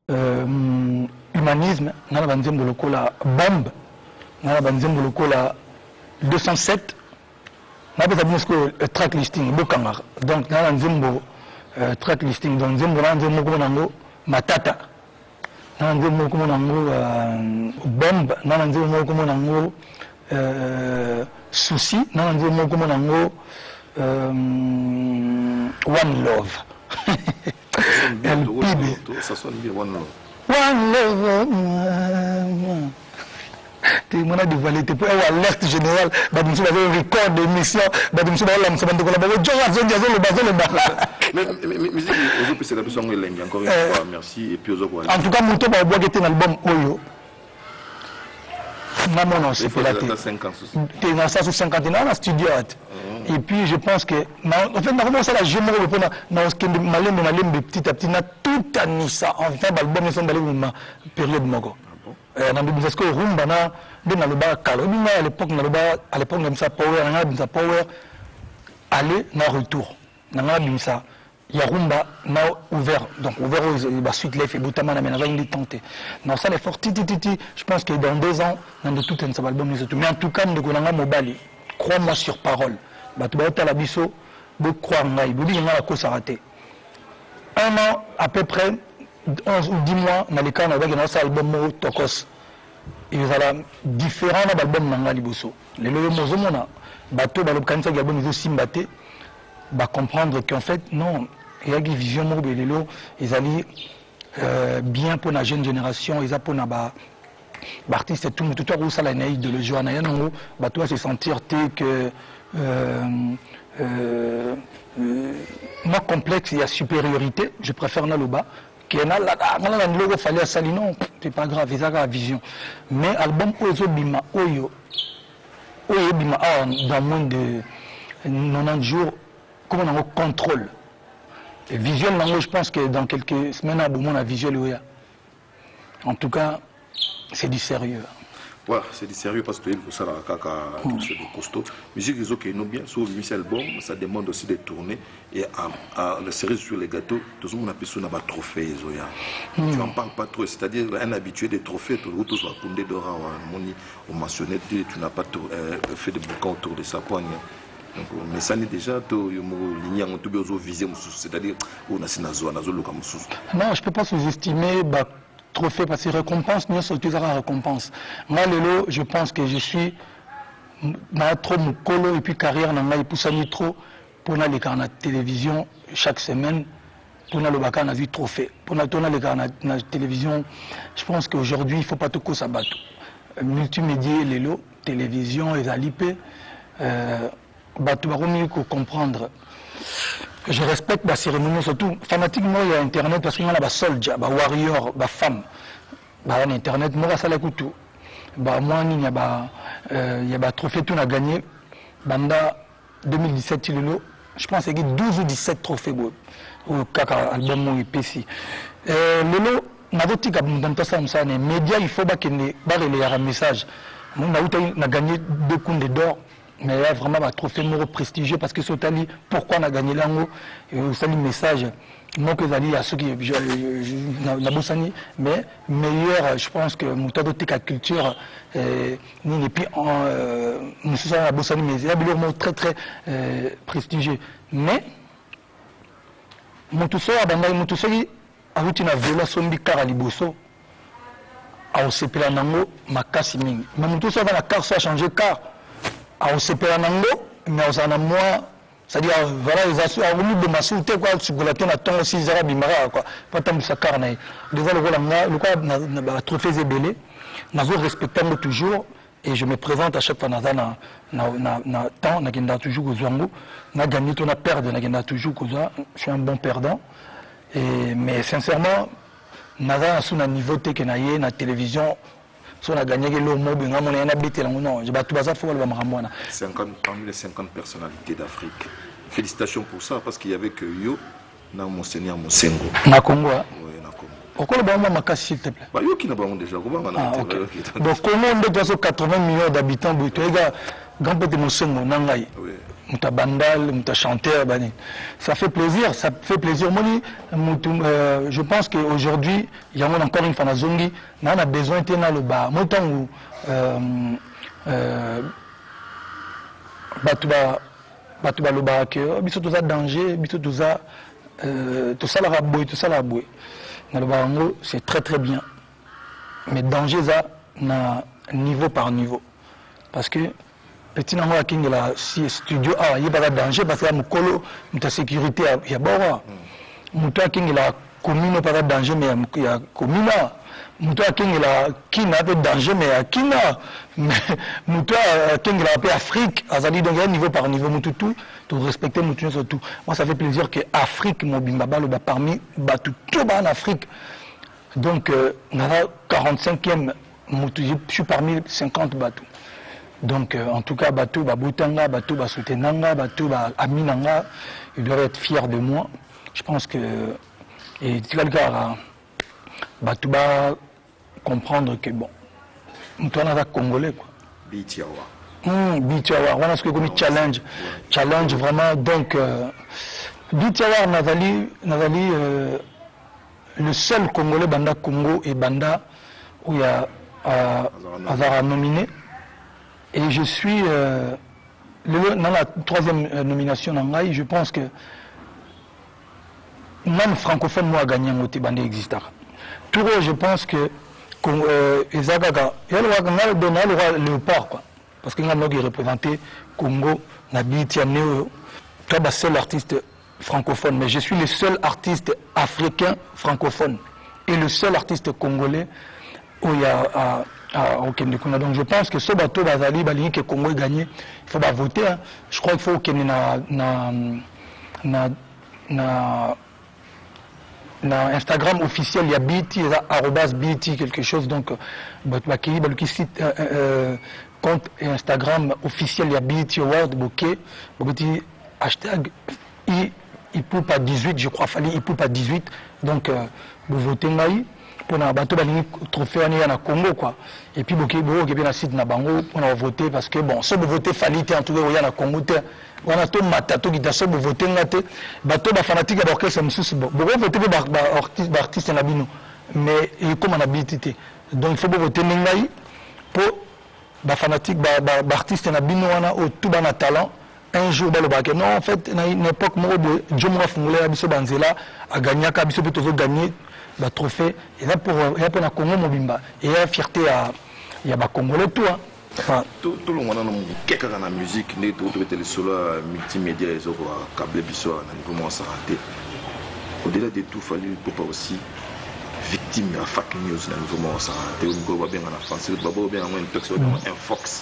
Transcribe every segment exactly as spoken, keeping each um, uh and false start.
euh, humanisme, na la banzembo lokola bombe, na la banzembo lokola deux cent sept, na pas bien ce que track listing bokanga. Donc na la banzembo track listing donc nzembo na nzembo ko nango matata. Na nzembo ko nango bombe, na nzembo ko nango souci, na nzembo ko nango one love. Ça sonne bien, One Love. One Love. Tu m'as dévoilé, tu peux avoir alerte générale. Tu as un record d'émission. Tu as un merci. Et puis, en tout cas, mon top a été un album Oyo. Non, non, non, c'est pas la tête. Tu es dans ça sous cinquante ans dans le studio. Et puis, je pense que, en fait, normalement, c'est la gémeaux, dans ce que malem, malem, petit à petit, na tout à Nissa, enfin, l'album, ils sont dans la période Mogo. Parce que Rumba, na, dans le bar, à l'époque, à l'époque, comme ça, Power, on a Power, aller, na retour. On a ça. Il y a Rumba, na ouvert, donc ouvert aux suite l'effet, Boutama, na ménage, il est tenté. Non, ça, l'effort, titi, titi, je pense que dans deux ans, dans de tout un album, mais en tout cas, nous avons Mobali. Crois-moi sur parole. Tu vas la biso, tu crois en moi, tu vas la cause arrêtée. Un an, à peu près, onze ou dix mois, dans les cas, on a un album Tokos. Il y a différents albums dans l'album. Les lois mozomona, bateau, balobkanisa, l'album ils aussi mbaté, bah comprendre qu'en fait, non, il y a une vision mobile, les lois, ils allaient bien pour la jeune génération, ils pour la artiste et tout, mais tout à coup, ça la naïve de le jouer en ayant, bah toi, se sentir que Euh, euh, euh, non complexe, il y a supériorité, je préfère Naloba. Qui est là, il fallait à Sali, non, c'est pas grave, ils ont la vision. Mais album Ozo Bima, Oyo, Oyo Bima, dans moins de quatre-vingt-dix jours, comment on a contrôle. Et visuel, je pense que dans quelques semaines, on a visuel. En tout cas, c'est du sérieux. Ouais, c'est du sérieux parce que ça a quelque chose de costaud. Musique ils ont qui nous bien sur le album, ça demande aussi de tourner et à la série sur les gâteaux, tout le monde a besoin d'avoir trophée Zoya. Tu en parles pas trop, c'est-à-dire un habitué des trophées, tout le monde soit Koundé Dora ou mentionné, tu n'as pas fait de boucan autour de sa poigne. Donc, mais ça n'est déjà tout ligne en tout besoin visé, c'est-à-dire on a sinazo, on a zolo comme sous. Non, je peux pas sous-estimer. Bah... trophée parce que récompense, nous sommes tous à la récompense. Moi, Lelo, je pense que je suis trop mon colo et puis carrière dans ma épouse trop pour aller à la télévision chaque semaine pour aller le on a vu trophée. Pour aller à la télévision, je pense qu'aujourd'hui, il ne faut pas tout que ça batte. Multimédia, Lelo, télévision, les alipés, euh, bateau, il faut comprendre. Je respecte la cérémonie, surtout fanatiquement il y a Internet parce qu'il y a des soldats, des warriors, des femmes. Bah, en Internet, moi, ça l'a coûté. Bah, moi, il y a des trophées tout a gagné. Banda deux mille dix-sept, je pense qu'il y a douze ou dix-sept trophées au Kaka album P C. Lelo, on a dit que les médias, il faut qu'il y ait un message. On a gagné deux coups d'or. Mais il y a vraiment un trophée prestigieux parce que c'est pourquoi on a gagné l'ango et aussi le message. Moi que j'allais à ceux qui la bossani, mais meilleur, je pense que mon tas de culture et puis nous sommes à la bossani, mais il y a un mot très très prestigieux. Mais mon tout ça, mon tout ça, a eu une violation de caraliboso. A osepela nango makasi mingi. Mais mon tout ça va la carte a changé car. A osepela nango mais osana moi c'est-à-dire voilà les assos a voulu de masouté quoi chocolatine na tongo six zara bimara quoi pas tant ça carnet déjà le voilà le quoi na trophée zébélé na zo respectant toujours et je me présente à chaque fois na na na na temps na genda toujours aux zango na gagné ton a perdre na genda toujours koza je suis un bon perdant et mais sincèrement na sous na niveau te que na yé na télévision si on a gagné le mot, on a habité là, non, je vais tout baser pour le Maramouana. Parmi les cinquante personnalités d'Afrique. Félicitations pour ça, parce qu'il y avait que Yo, na Monseigneur Mosengo. Na Congo. Oui, na Congo. Pourquoi le Bama Makassi, s'il te plaît? Bah, Yo qui n'a pas déjà. Ah, ok. Donc, comment on est quatre-vingts millions d'habitants, tu regardes, grand petit Mosengo, Nangaï. muta bandal, muta chanteur, bani. Ça fait plaisir, ça fait plaisir. Moni, euh, je pense qu'aujourd'hui, il y a encore une fois na zongi, on a besoin de na le bas. Moi tant où euh, euh, batuba batuba le bas que biso tout ça danger, biso tout ça euh, tout ça la raboué, tout ça la raboué. Na le bas c'est très très bien. Mais danger ça na niveau par niveau. Parce que petit nango akingi la si studio ah il y a pas de danger parce que mukolo muta sécurité ya bora muto akingi la commune pas de danger mais il y a commune muto akingi la kina de danger mais ya kina muto akingi la paix Afrique azali donc un niveau par niveau mutu tout tout respecter mutu surtout moi ça fait plaisir que Afrique mobimba balo ba parmi ba tout en Afrique donc on a quarante-cinquième mutu je suis parmi cinquante bateaux. Donc, euh, en tout cas, Batou, Baboutanga, Batou, Basoutenanga, Batou, Aminanga, ils doivent être fiers de moi. Je pense que. Et tu vas le gars, Batou va comprendre que, bon, toi, on a Congolais, quoi. Bitiawa. Hum, Bitiawa, voilà ce que comme challenge. Challenge, vraiment. Donc, euh, Bitiawa, Nazali, Nazali euh, le seul Congolais, Banda Congo et Banda, où il y a euh, Azara nominé. Et je suis euh, le, dans la troisième euh, nomination d'Angaï, je pense que même francophone moi gagné en côté bandé existant. Tout je pense que Ezagaga, il y a le roi Léopard quoi, parce qu'il y a un qui représenté Congo, Nabiti, Néo, toi le seul artiste francophone, mais je suis le seul artiste africain francophone et le seul artiste congolais où il y a à, Ah, okay, donc je pense que ce bateau Bazali, Balini que Congo est gagné, il faut pas voter. Hein. Je crois qu'il faut qu'il y ait na, na, na, na, na Instagram officiel, il y a B T, il y a arrobas B T, quelque chose. Donc, Bakiri, Baluki site, euh, euh, compte Instagram officiel, il y a B T Award, Bokeh, Bokeh, hashtag I, il peut pas dix-huit, je crois, fallait il peut pas dix-huit. Donc, euh, vous votez Maï. Pour un bateau trophée en Congo quoi et puis beaucoup beaucoup bien site na bango on a voté parce que bon ça de voter fallait en tout cas il y a na Congo on a tout matato qui ça de voter ngate bateau ba fanatique d'orchestre msusu bon beaucoup voter ba artiste ba artiste na bino mais comme on a habilité donc il faut voter ngai pour ba fanatique ba ba artiste na bino wana au tout bana talent un jour dans le bac non en fait na une époque mo de Jomra Fungula biso banzela a gagné ka biso peut gagner le trophée et là pour et pour la Congo mobimba et la fierté à il y a ba Congolais tout hein enfin tout tout le monde dans quelque dans la musique né tout tout le solo multimédia et zo câble biso na niveau mo santé au-delà de tout fallait pas aussi victime à fake news na niveau mo santé on go bien en français babo bien en texte un fox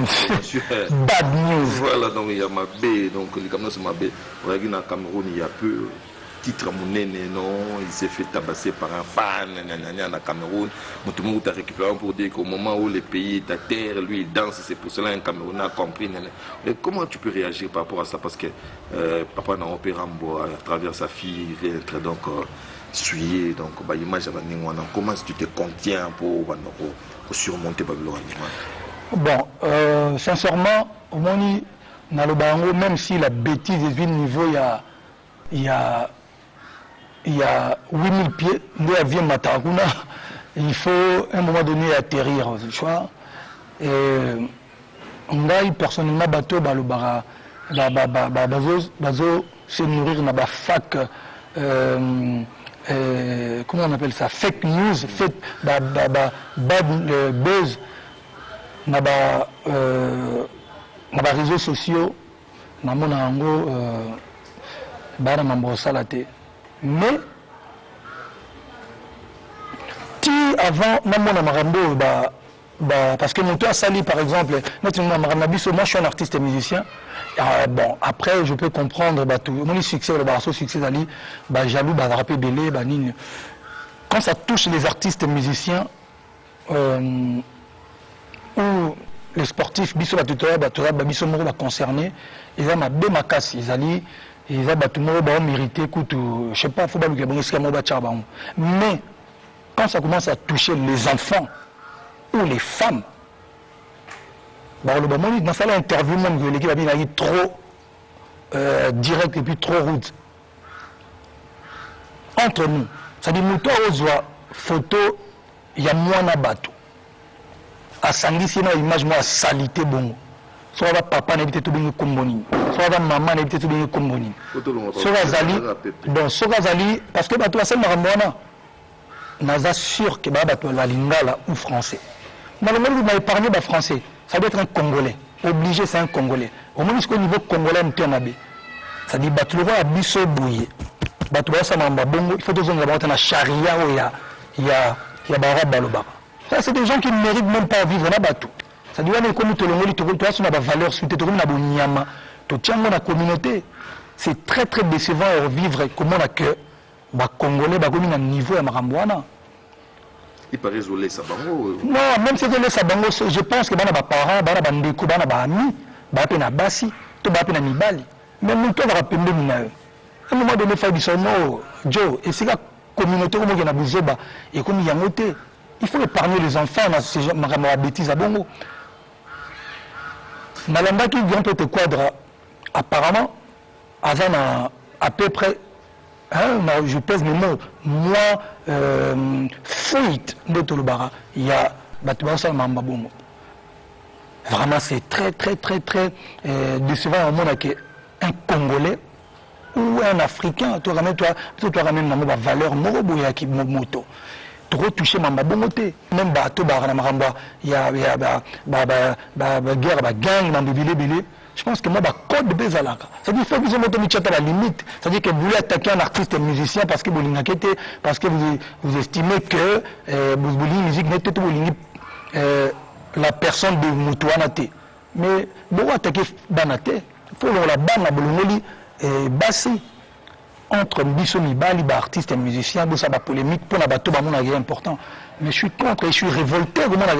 bad news voilà donc il y a ma B donc les camerounais c'est ma B regarde na Cameroun il y a peu titre Mounene, non, il s'est fait tabasser par un fan, en Cameroun. Tout le monde a récupéré pour dire qu'au moment où le pays est à terre, lui il danse, c'est pour cela qu'un Camerounais a compris. Mais comment tu peux réagir par rapport à ça? Parce que euh, papa n'a opéré à travers sa fille, il vient être donc euh, suyé, donc bah, image comment est-ce que tu te contiens pour, pour, pour surmonter Babylone? Bon, euh, sincèrement, au moins, dans le Bango, même si la bêtise est du niveau, il y a. Il y a il y a huit mille pieds, nous avions Mataraguna, il faut à un moment donné atterrir, tu vois. Et on a personnellement bateau, le bara, bazo se nourrir dans la fac, euh, euh, comment on appelle ça, fake news, fait, ba, ba, ba, bad euh, buzz, dans les réseaux sociaux, dans mon ango, bah, dans mon salaté. Mais, si avant, même mon amarambo, bah, bah, parce que mon toit sali, par exemple, notre amarambo, moi je suis un artiste et musicien. Euh, bon, après, je peux comprendre, bah, tout, mon succès, le barasso succès d'Ali, bah, jaloux, bah, rappé belé, bah, nine. Quand ça touche les artistes et musiciens, euh, ou les sportifs, biso la tuteur, bah, tout ça, bah, biso moro, bah, concerné, ils ont ma bémacas, ils allaient. Et ils ont mérité, écoute, je sais pas, il faut pas le mais quand ça commence à toucher les enfants ou les femmes, dans cette interview, l'équipe a dit trop euh, direct et puis trop rude. Entre nous, c'est-à-dire que nous avons photo, il y a moins de bateau. À Sangisi, il y a une image de salité. Bon. Soit papa n'a pas été bien comboni, soit maman n'a pas été bien comboni. Soit Zali, bon, soit Zali, parce que bateau c'est marambona. Naza sûr que bateau la lingala ou français. Malheureusement, vous m'avez parlé de français. Ça doit être un Congolais. Obligé, c'est un Congolais. Au moins, jusqu'au niveau Congolais, ça dit bateau a biso bouillé. Bateau ça mamba bongo. Il faut deux ans d'avoir une charia où il y a il y a il y a barab baloba. Ça c'est des gens qui ne méritent même pas vivre là bateau. Ça dit que comme tout le monde, tout le monde a valeur, tout le monde a bonnyama, tout le monde a communauté. C'est très très décevant de vivre comme on a que les Congolais ont un niveau à Marambouana. Il paraît isolé Sabango. Non, même si c'est Sabango, je pense que les parents, les bandeko, les amis, les Bassi, tout le monde a Nibali. Même nous, tout le monde a minaeux. À un moment donné, il faut dire non, Joe, et c'est la communauté qui a besoin, et comme il y a noté, il faut épargner les enfants dans ces bêtises à Bongo. Nalamba qui vient peut-être quadra, apparemment, avant à peu près, hein, je pèse mes mots, moi, euh, fuite de Tolobara, il y a Batouassa Mamba Bongo. Vraiment, c'est très, très, très, très euh, décevant au monde qu'un Congolais ou un Africain, tu ramènes, toi, tu ramènes la valeur, Moroboya qui moto. Trop touché Mamba Bongoté. Même bateau, il y a une guerre, une gang, je pense que moi, je code de Bézalaka. C'est-à-dire qu'il faut que vous ayez à la limite. C'est-à-dire que vous voulez attaquer un artiste et un musicien parce que vous parce que vous, vous estimez que euh, vous voulez une musique, euh, la personne de Moutouanate. Mais vous attaquer Banate. Il faut que la banne, la bolongoli, et bassi. Entre Bisso Mibali, artiste et musicien, ça va polémique pour la bateau, c'est important. Mais je suis contre et je suis révolté.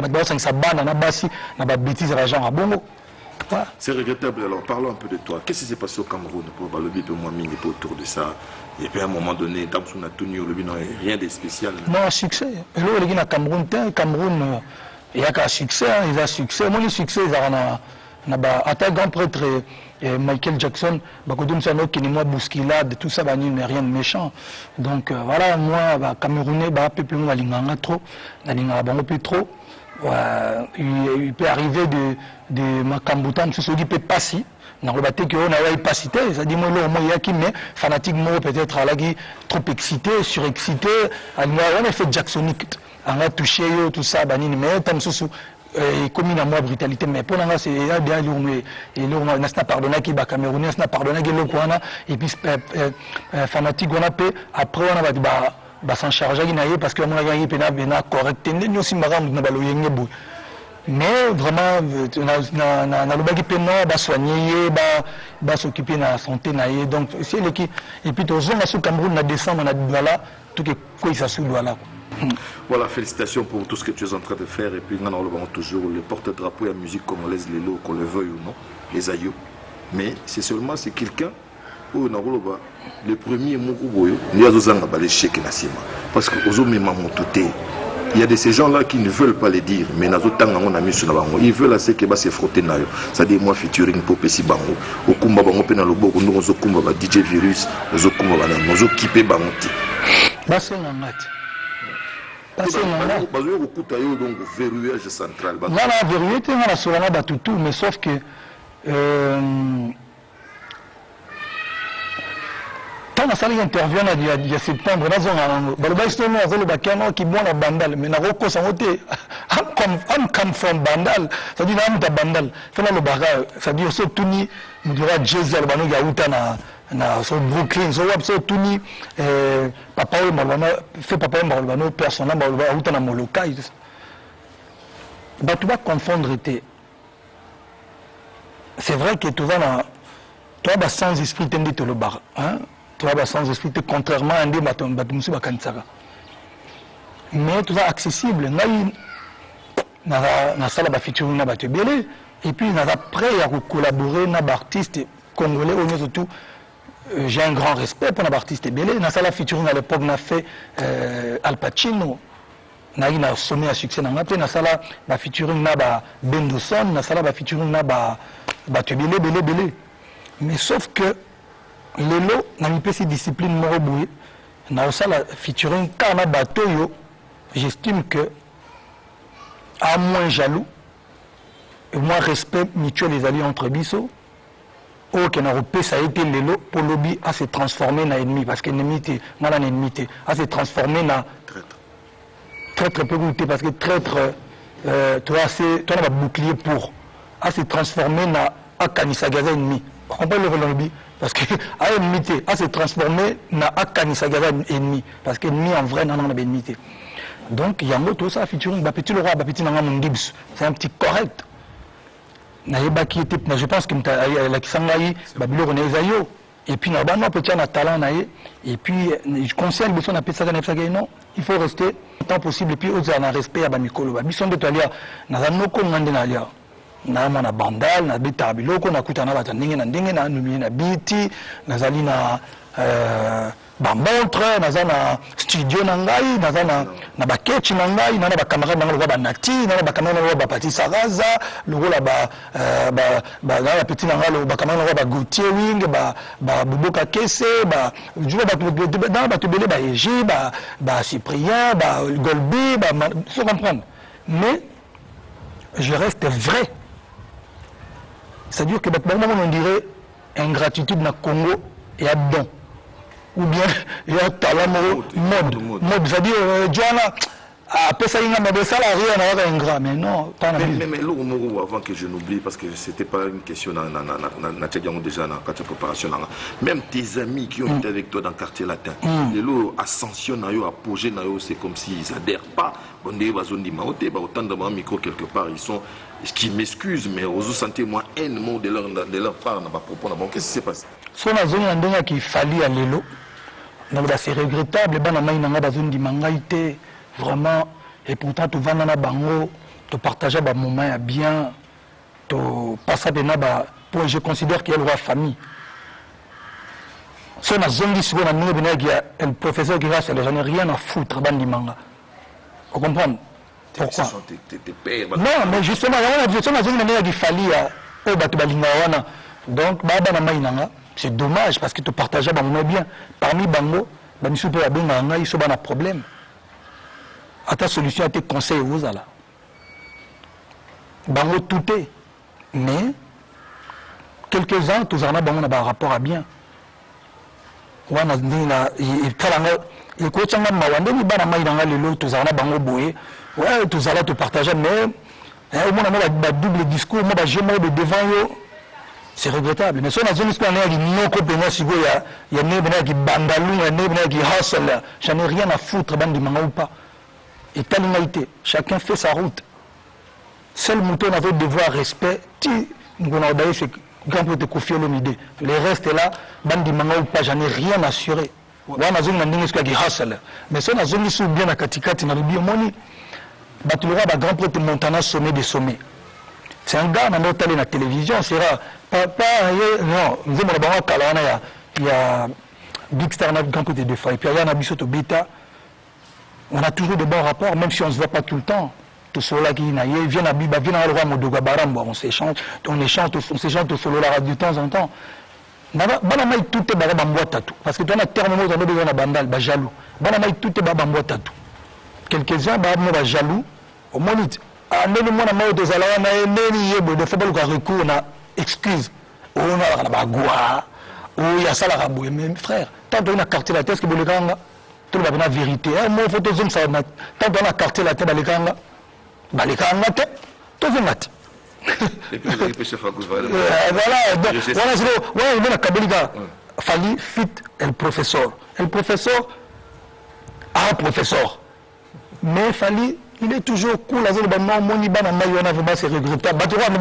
C'est regrettable. Alors parlons un peu de toi. Qu'est-ce qui s'est passé au Cameroun pour le but moins mine et autour de ça? Et puis à un moment donné, dans son tenu, le but rien de spécial. Non, succès. Et là, il y a Cameroun, Cameroun, il y a un succès, il y a un succès. Moi, le succès, il y a un grand prêtre. Michael Jackson, moi bousculade, tout ça, rien de méchant. Donc euh, voilà, moi, bah, Camerounais, bah, peuple moi, l'inganga trop, l'inganga bango plus trop. Euh, il, il peut arriver de de Makamboutan, ce qui peut passer. Dans le bâtiment qu'on a eu pas cité, c'est-à-dire moi là, moi il y a qui mais fanatique moi peut-être à la qui trop excité, surexcité, on a fait Jacksonique, on a touché tout ça, banini mais tant sous et comme il a moins brutalité mais pour l'instant c'est là bien mais et là on a pardonné qui va Camerounais on a pardonné qui le Kouana et puis fanatique on a fait après on a bah bah s'en charger qui parce que on a gagné pena pena correct nous aussi maram na baloyenge bou mais vraiment na na na le bagi pena bah soigner bah bah s'occuper de la santé naie donc c'est l'équipe et puis aux on a sous Cameroun na décembre on a voilà tout que quoi ça sous voilà. Voilà, félicitations pour tout ce que tu es en train de faire. Et puis, nous avons toujours le porte-drapeau et la musique congolaise, les lots, qu'on le veuille ou non, les aïeux. Mais c'est seulement c'est quelqu'un où on a le premier mot nous avons l'échec parce que il y a de ces gens-là qui ne veulent pas les dire, mais ils veulent assez que se frotter. C'est-à-dire, moi, featuring pour Pessi Bango, au Kumba Bango, Penalo Bogo, nous avons Kumba, D J Virus, nous avons Kumba, nous avons Kipé Bangotti. C'est un donc verrouillage central. Non, non, verrouillé, on a souvent battu tout, mais sauf que euh, quand on s'est intervenu il y a septembre, on a qui boit la bandale, mais on a recours à voter. I'm come from bandal, c'est-à-dire que bandal. C'est-à-dire que tout ni, nous devons Jésus, le Yaouta na so Brooklyn so wap so tuni eh papa e malwana fait papa e malwana personnel malwana uta na moloka ba tu vas confondre été c'est vrai que tu vas na toi ba sans esprit tendi to le bar hein toi ba sans esprit contrairement à des baton batum su bakansaka mais tu vas accessible ngai na na sala ba featuring na bato belé et puis na prêt à collaborer na artiste congolais au surtout. Euh, j'ai un grand respect pour l'artiste Belé. Dans la featuring à l'époque, on a fait euh, Al Pacino. On a eu un sommet à succès. On a fait la featuring na ba Bendoson, on a fait la featuring na ba Belé, Belé, Belé. Mais sauf que lelo na mipesi discipline moko boye na osala featuring kana bato yo, j'estime que à moins jaloux et moins respect mutuel les alliés entre biso au que na repesa été lelo pour lobby à se transformer na ennemi parce que ennemi te ngana ennemi te à se transformer na Traître. traître peu goûter parce que traître euh, toi c'est toi na bouclier pour à se transformer na akanisa gaza ennemi. On peut le lobby parce que à ennemi te à se transformer na akanisa gaza ennemi parce que ennemi en vrai non non ennemi te. Donc il y a un autre ça featuring ba petit le roi ba petit nanga mon Gibbs c'est un petit correct. Je pense que la Kisangaï, Babylone Ezayo, et puis na bano petit na talent naïe, et puis je conseille de son appel ça non, il faut rester tant possible et puis aux en respect à Bamikolo. Bison de Talia, na zanoko mandinalia. Na mana bandal, na beta biloko na kutana batandinge na ndenge na numie na biti, na zalina euh ba montre, na zana studio na ngai, na zana na ba ketch na ngai, na ba caméra na ba nati, na ba caméra na ba pati saraza, le rôle ba ba ba na petit na ngalo ba caméra na ba Gautier Wing, ba ba Boboka Kesse, ba je ba ba ba tebele ba Eji, ba ba Cyprien, ba Golbi, ba faut comprendre. Mais je reste vrai. C'est-à-dire que on dirait ingratitude na Congo et à don. Ou bien il y a talent mode. Mode, c'est-à-dire, Joanna, après ça, il y a des salariés, on a un ingrat, mais non, pas mais, mais, mais là, avant que je n'oublie, parce que ce n'était pas une question, déjà dans la préparation, même tes amis qui ont mm. été avec toi dans le quartier latin, mm. les lots ascension, apogée, c'est comme s'ils n'adhèrent pas. Bon, des bazon di maoté, autant de micro quelque part, ils sont, qui m'excusent, mais aux autres sentir moins haine de leur, de leur part, n'a pas propos, qu'est-ce qui s'est passé? Si on a zone qui fallait à l'élo, c'est regrettable, ben on a besoin de mangaïté, vraiment, et pourtant tu vas dans la bango, tu partages un moment bien, tu passes de naba, pour je considère qu'il y a la famille. Si on a zone qui a le professeur qui reste, j'en ai rien à foutre dans le manga. Vous comprenez? Pourquoi? Non, mais justement, il y a une zone qui fallait au Batubalingawana. Donc, Baba Namainanga. C'est dommage parce que tu partages bien. Parmi Bango, ils sont un problème. À ta solution, à tes conseils, vous allez. Bango tout est. Mais, quelques-uns, tous en ont un rapport à bien. Il y a des coachs qui ont ouais, tous allez te partager, mais au moins, on a un double discours, moi, j'ai moi de devant eux. C'est regrettable. Mais si on a zone qui a non compétent, il y a des gens qui bandalou, il y a des gens qui hustle. J'en ai rien à foutre, bande de manga ou pas. Et tellement chacun fait sa route. Seul mouton avait devoir respect. Nous avons d'ailleurs c'est grand pour te confier l'idée. Les restes là, bande de manga ou pas, j'en ai rien assuré. On a zone qui hustle. Mais si on a zone qui bien à Katikati, on a bien moni. Batulera va grand pour te Montana sommet des sommets. C'est un gars, on a allé à la télévision, c'est rare. Pas, pas, non, nous avons il y a Big Star, grand côté de fois. Et puis il y a un Abisoto Beta. On a toujours de bons rapports, même si on ne se voit pas tout le temps. Tout cela qui vient à Biba, vient à le roi Modoga Baram, on s'échange, on échange, on s'échange au solo la de temps en temps. Banamaï tout est barabam boîte à tout. Parce que tu as un terme, on a besoin de bandal, bah jaloux. Banamaï tout est barabam boîte à tout. Quelques-uns, bah jaloux, au moins, ah, mais moi, je suis allé à la de football recours, on a excuse. On a la bagoua, il y a ça la rabouille. Mais frère, tant qu'on a carté la tête, que les gars, tout le monde a la vérité. Moi, il faut que ça. Tant qu'on a carté la tête, les gars, les gars, tout le monde. Et puis, vous avez pêché Fagous. Voilà, voilà, voilà, il y a Kabeliga. Fali fit le professeur. Le professeur a un professeur. Mais Fali. Il est toujours cool, c'est regrettable.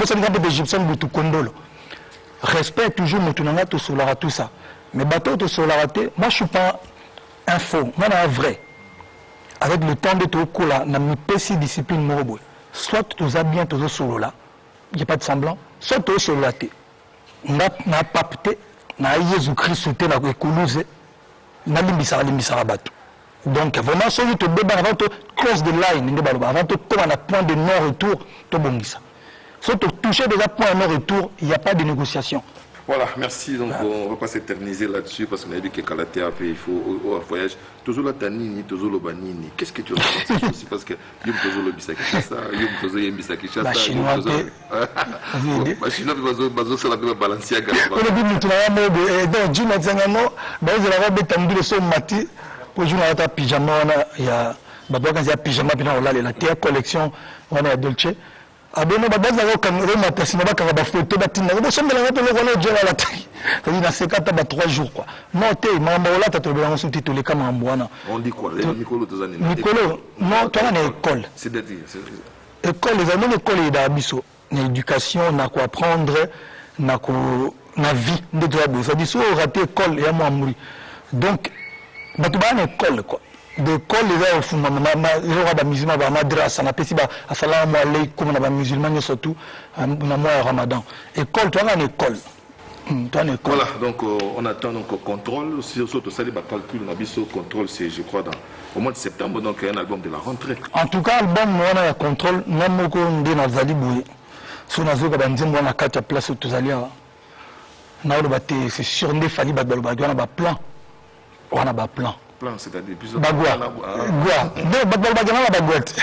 Respect toujours, tout ça. Mais bateau de solarité, moi je ne suis pas un faux, moi je suis un vrai. Avec le temps de tout cool, je n'ai pas si discipline. Soit tu as bien tout solo là, il n'y a pas de semblant, soit tu as solaté. Je n'ai pas pété, je n'ai pas Jésus-Christ sauté dans le coulouse, je n'ai pas bateau. Donc, vraiment, si tu te débat avant de cross the line, avant de tomber à point de non-retour, tu as bon ça. Si tu touches déjà point de non-retour, il n'y a pas de négociation. Voilà, merci. Donc, ah. on ne va pas s'éterniser là-dessus parce qu'on a dit que Kalatea, il faut au, au voyage. Toujours la Tanini, toujours le Banini. Qu'est-ce que tu as aussi parce que Yom toujours le Bisakishasa, Yom toujours le Bisakishasa. La chinois, la chinois, bazo c'est la même Balenciaga. On a dit que nous avons donc Jim Azangano, bah ils avaient betendu le son mati pour jouer dans pyjama. Il y a bah donc il y a pyjama puis on a la T collection, on a Dolce. Abono babaza ko kamera matasina ba kanga ba photo batina ko sombe la ko ko jela la taki c'est na sekata ba trois jours quoi non te mamba ola ta to belango suti to le kama mbwana on dit quoi les Nicolo tous années Nicolo non toi na école c'est dire école les amis école da biso na éducation na ko apprendre na ko na vie de droit ça dit so raté école ya moi muri donc ba to ba na école quoi de col les a au fond les aura des musulmans ba madrasa na pesi ba assalamu alaykum na ba musulmans surtout na mois Ramadan école toi en école toi en école voilà donc euh, on attend donc contrôle surtout ça les calcul na biso contrôle c'est je crois dans au mois de septembre donc un album de la rentrée en tout cas album on a contrôle na moko ndé na zali boye so na zo ka banzembo na kati ya place to zali na o ba te c'est sûr ndé fali ba ba ba ba plan on a ba plan c'est-à-dire plus Bagua. Bagua. Non, Bagua, Bagua, la baguette.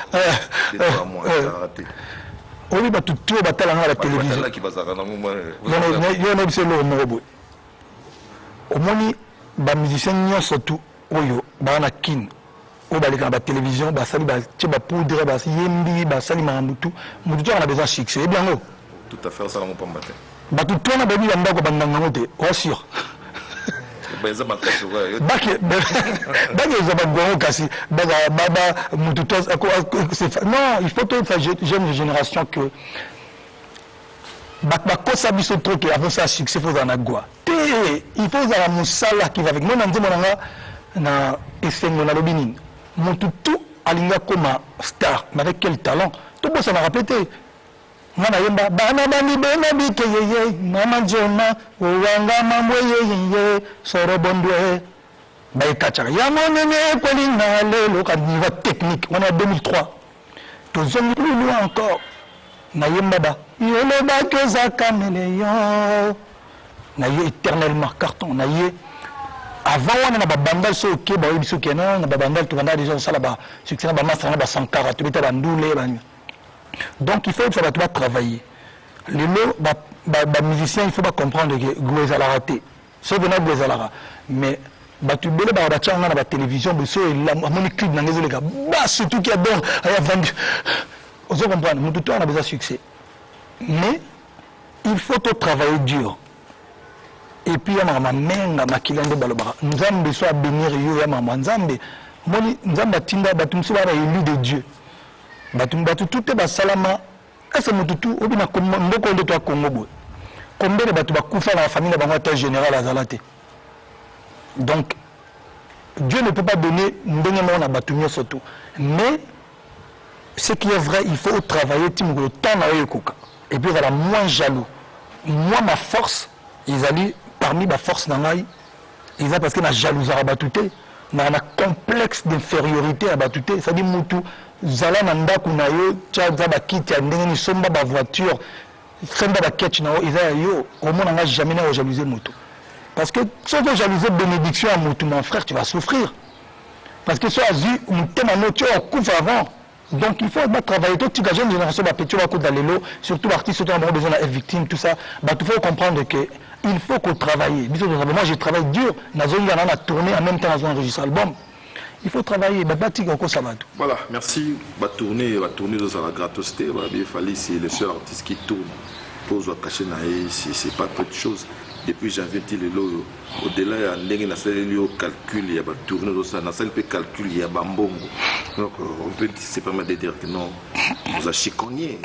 Oui, bah tout tout battre à la télévision. Là qui va ça, non, moi. Non, non, il y a un c'est le morobo. Au moins, bah musicien n'y surtout, oyo, bah na kin, au bah les la télévision, bah sali bah tu bah poudre, bah yembi, bah sali mamutu, mutu on a besoin de succès, eh bien non. Tout à fait, ça on peut pas battre. Bah tout on a besoin d'amba ko bandangote, oh sûr. Baki baki zabago kasi baba baba mututos non il faut que la jeune génération que bak bakosa biso trop que avant ça succès faut en agua il faut la musala qui va avec moi nandi monanga na esengo na lobinin mututu alinga koma star mais avec quel talent tout bon ça m'a rappelé Mwana yemba bana bani bena bike yeye mama jona uwanga mamwe yeye soro bondwe baikacha ya monene kweli na lelo ka niveau technique on est deux mille trois to zone plus loin encore na yemba ba yele ba que za caméléon na ye éternellement carton na ye avant on a ba bandal so ke ba biso ke na ba bandal to bandal déjà ça là-bas succès na ba master na ba sankara to beta bandule ba. Donc il faut que ça va travailler. Les mots, les musiciens, il ne faut pas comprendre que Gouéza l'a raté. C'est vrai que Gouéza l'a raté. Mais tu peux pas avoir la télévision, mais c'est un clip dans les gars. Surtout qu'il y a bon, il y a vendu. Vous comprenez, nous tous on a besoin de succès. Mais il faut travailler dur. Et puis il y a ma main, ma kilande balobara. Nous avons besoin de bénir yo ya maman Nzambe. Moi nous avons tinda batumso bara élu de Dieu. Batum batu tout est basalama ese mututu obina ndoko ndo to Congo boy combien de batu bakufa la famille na bango ta général azalate donc Dieu ne peut pas donner ndenge mo na batu nyo surtout mais ce qui est vrai il faut travailler tim le temps na yokoka et puis voilà moins jaloux moi ma force ils allaient parmi ma force na ngai ils a parce que na jalousie à batuté na na complexe d'infériorité à batuté ça dit mutu zala na ndako na yo tia za ba kiti ya ndenge ni somba ba voiture somba ba ketch na yo iza yo au moins on n'a jamais na jalouser moto parce que si tu jalouser bénédiction à moto mon frère tu vas souffrir parce que soit azu mutema no tu coupe avant donc il faut travailler toute la jeune génération ba petit va dans l'élo surtout l'artiste surtout on a besoin de victime tout ça bah tu faut comprendre que il faut qu'on travaille moi je travaille dur na zone na na tourner en même temps dans un enregistré album. Il faut travailler, voilà, merci. Va tourner, va tourner dans la gratosité. Il fallait c'est le seul artiste qui tourne. Pose à cacher naïe, c'est pas peu de choses. Depuis janvier, il est là. Au-delà, il y a un calcul, il y a un tourner dans ça, il y a calcul, il y a un bambongo. Donc, on peut c'est pas mal de dire que non, vous avez chiconné.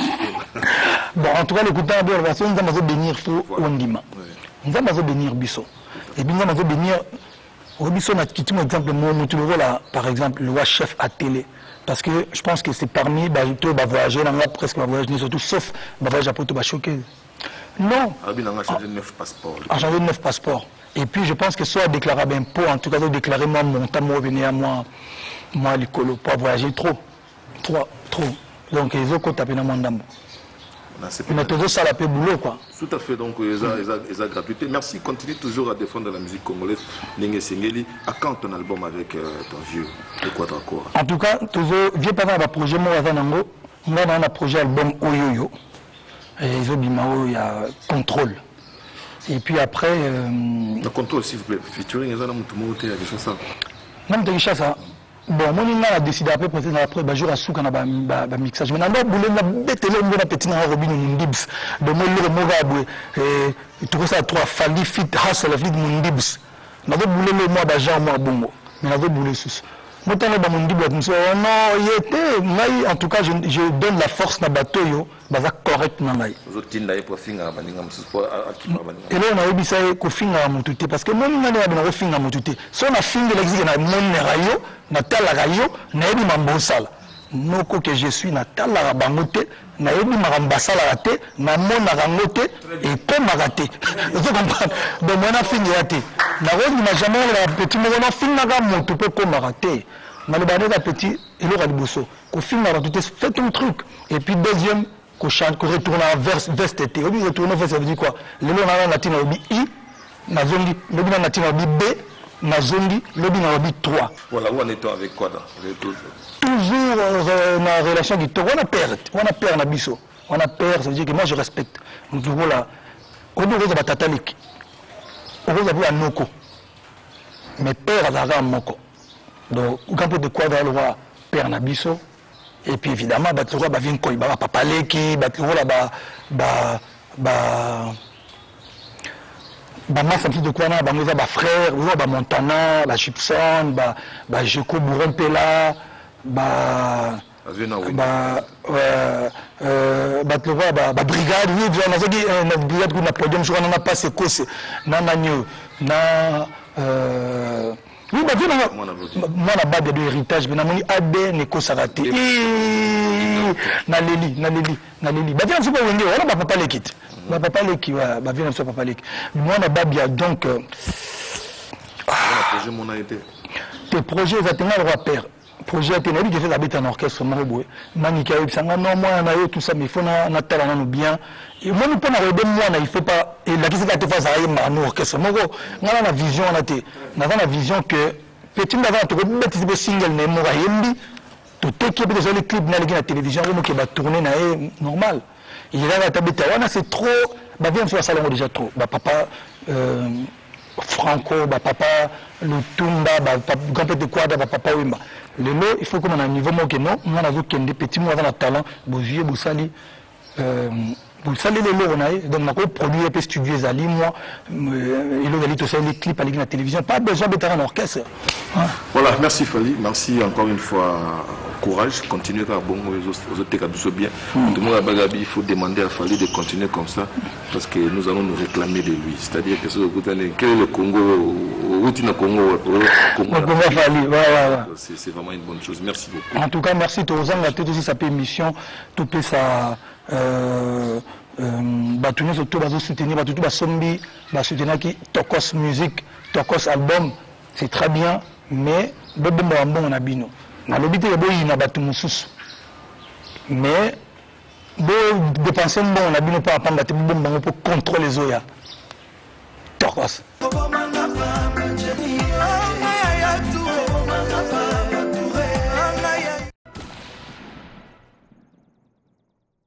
Bon, en tout cas, le coup de la version, nous allons bénir pour Ondima. Nous allons bénir Bissot. Et bien, nous allons bénir. Robinson a quitté mon exemple, moi, là, par exemple, le chef à télé. Parce que je pense que c'est parmi les voyager, presque voyager, surtout sauf les voyages à Poto choqué. Non. Il a changé neuf passeports. Il a changé neuf passeports. Et puis je pense que soit déclarable impôt, en tout cas, déclarer moi mon temps, moi, venir à moi, moi, l'écolo, pour voyager trop. Trop, trop. Donc, les autres tapent dans mon dame. mais toujours ça la paix boulot quoi. Tout à fait, donc ils ont gratuité. Merci, continue toujours à défendre la musique congolaise. Ninge Sengeli, à quand ton album avec euh, ton vieux de Quadracor? En tout cas, toujours vieux pas dans le projet moi avant nango, moi dans le projet album Oyoyo. Et ils ont bimao il y a contrôle. Et puis après euh... le contrôle s'il vous plaît, featuring ils ont un mouton à des chansons. Non, mais ça. Bon, moi, on a décidé après, peut-être après, bah, jour à souk, on a un mixage. Mais on a boulé, on a bêté, on a petit dans Robin, Mundibs. De moi, le Mogaboué, et tout ça, trois, Fali, Fit, Hustle, Fit, Mundibs. On a boulé le mois d'agent, moi, bon, mais on a boulé sous. Moi, on a Mundibs, on a dit, non, il était, en tout cas, je donne la force à bateau, bah, ça correct, non, là. Et là, on a eu ça, qu'on finit à Moutouté, parce que moi, on a fini à Moutouté. Si on a fini de l'exil, on a mon rayon, Natal Rayo, Naebi Mambosal. Noko que je suis Natal Rabangote, Naebi Marambasal raté, Namon Narangote et comme raté. Vous comprenez? Donc, on a fini raté. Naroz n'a jamais la petite, mais on a fini à Moutouté comme raté. On a le petit, il aura le bousseau. Qu'on finit à Moutouté, faites un truc. Et puis, deuxième, qu'on chante, qu'on retourne en veste été. Au lieu de retourner en veste, ça veut dire quoi? Le long, on a latino I, Nazondi, le long, on a latino B. Nazondi, le bin a trois. Voilà, où en est-on avec quoi toujours euh, dans la relation qui on a perdu. On a perdu na biso. On a perdu, ça veut dire que moi je respecte. Donc voilà. On doit avoir tatalik. On doit avoir un noko. Mais père a un moko. Donc quand on de quoi dans le roi père na biso. Et puis évidemment, bah le roi va venir quoi, il va papa leki, bah le roi là bah bah bah bah moi ça me fait de quoi là bah mes bah frère bah Montana bah Chipson bah bah Jeko Bourempela bah bah euh euh bah le bah bah brigade oui bien on a dit une brigade qu'on a podium sur on a pas c'est quoi c'est na nanyo na euh oui bah bien moi la base de héritage mais na moni A D ne ko saraté na leli na leli na leli bah bien c'est pas wenge on a papa l'équipe. Bah papa l'équipe ouais bah bien sûr papa l'équipe moi na babia donc projet mon a été tes projets exactement le roi père projet Ténébi qui fait la bête en orchestre Moroboué Manika Ipsanga non moi on a eu tout ça mais il faut na talent nous bien et moi nous pas na redem moi il faut pas et la qui c'est que tu fasses à un orchestre moi on a la vision on a té on a la vision que petit d'avant tu peux mettre des singles mais moi yembi tout équipe des les clips na la télévision moi qui va tourner na normal il y a la table on a c'est trop bah bien sur la salon déjà trop bah papa euh, Franco bah papa le Tumba bah grand de quoi bah papa Wimba le lot il faut qu'on a un niveau moi que non on a vu qu'il des petits moi dans le talent Bozier Boussali euh vous savez les lots on a donc ma produit et studio Zali moi il a dit tout ça les clips à la télévision pas besoin d'être en orchestre hein? Voilà merci Fali merci encore une fois courage continuez à bon aux autres cas bien tout le monde a il faut demander à Fali de continuer comme ça parce que nous allons nous réclamer de lui c'est-à-dire que quel est le Congo où tu n'as Congo c'est vraiment une bonne chose merci beaucoup en tout cas merci tous on a tout aussi sa émission tout ça euh batu nyonso to bazo soutenir batu to basombi ba soutenir qui Tokos musique Tokos album c'est très bien mais bobomba mbongo na bino na lobité ya boyi na batu mususu mais bo dépenser mbongo na bino pa pamba te bobomba pour contrôler zoya Tokos